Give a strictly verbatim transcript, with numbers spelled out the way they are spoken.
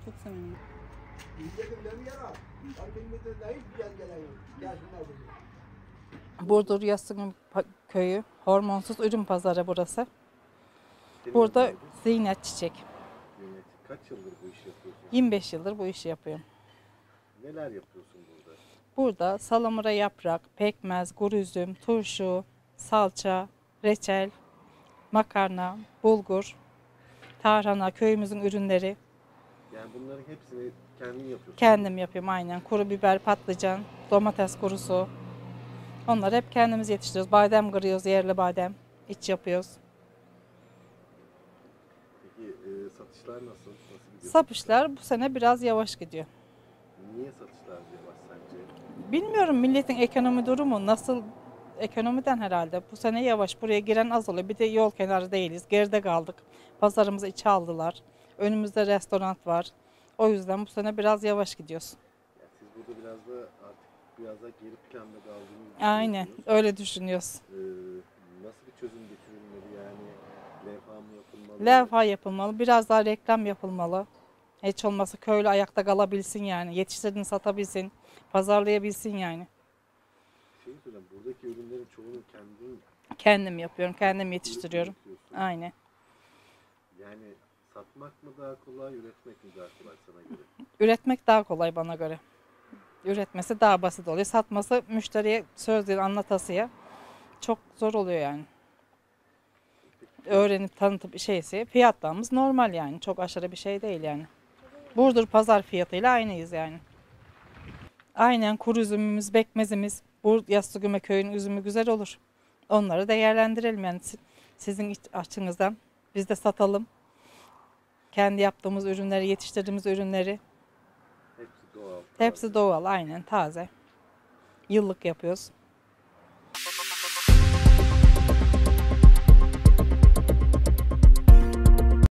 Çok sevindim. Burdur Yassıgım Köyü, hormonsuz ürün pazarı burası. Senin Burada adın neydi? Zeynep Çiçek. Zeynep, kaç yıldır bu işi yapıyorsun? yirmi beş yıldır bu işi yapıyorum. Neler yapıyorsun burada? Burada salamura yaprak, pekmez, kuru üzüm, turşu, salça, reçel, makarna, bulgur, tarhana, köyümüzün ürünleri. Yani bunların hepsini kendin yapıyorsun. Kendim yapıyorum aynen. Kuru biber, patlıcan, domates kurusu. Onları hep kendimiz yetiştiriyoruz. Badem kırıyoruz, yerli badem. İç yapıyoruz. Peki e, satışlar nasıl? Nasıl gidiyor? Satışlar bu sene biraz yavaş gidiyor. Niye satışlar yavaş sence? Bilmiyorum milletin ekonomi durumu nasıl, ekonomiden herhalde. Bu sene yavaş, buraya giren az oluyor. Bir de yol kenarı değiliz, geride kaldık. Pazarımızı içe aldılar. Önümüzde restoran var. O yüzden bu sene biraz yavaş gidiyoruz. Yani siz burada biraz da artık biraz da geri planda kaldığınızı Aynen, düşünüyorsunuz. öyle düşünüyoruz. Ee, nasıl bir çözüm getirilmeli? Yani levha mı yapılmalı? Levha yapılmalı, biraz daha reklam yapılmalı. Hiç olmazsa köylü ayakta kalabilsin yani. Yetiştirdiğini satabilsin, pazarlayabilsin yani. Şey söyleyeyim, buradaki ürünlerin çoğunu kendin Kendim yapıyorum, kendim yetiştiriyorum. üretiyorsun. Aynen. Yani satmak mı daha kolay, üretmek mi daha kolay sana göre? Üretmek daha kolay bana göre. Üretmesi daha basit oluyor. Satması müşteriye söz değil anlatasıya çok zor oluyor yani. Öğrenip tanıtıp şeysi fiyatlarımız normal yani. Çok aşırı bir şey değil yani. Burdur pazar fiyatıyla aynıyız yani. Aynen kuru üzümümüz, bekmezimiz. Bur Yassıgüme köyün üzümü güzel olur. Onları değerlendirelim yani sizin açınızdan. Biz de satalım. Kendi yaptığımız ürünleri, yetiştirdiğimiz ürünleri. Hepsi doğal. Hepsi taze. doğal, aynen taze. Yıllık yapıyoruz.